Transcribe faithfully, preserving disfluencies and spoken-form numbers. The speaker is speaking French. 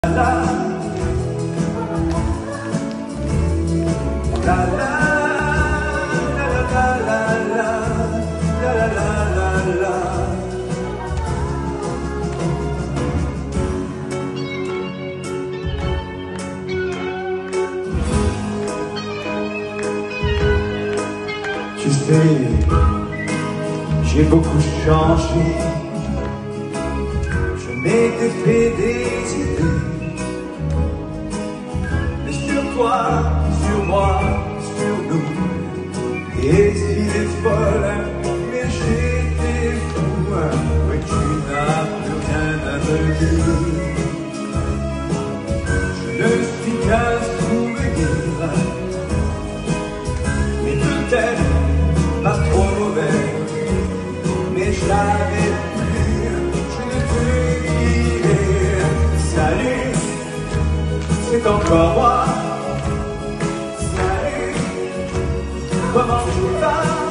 La la la la la la la. Tu sais, j'ai beaucoup changé. Je m'étais fait des idées, mais sur toi, sur moi, sur nous. Et si les folles, mais j'étais fou. Oui, tu n'as plus rien à me dire. Je ne suis qu'un souvenir, mais peut-être pas trop mauvais, mais je l'avais plus, je ne te dirai. Salut, c'est encore moi. Salut, comment tu vas?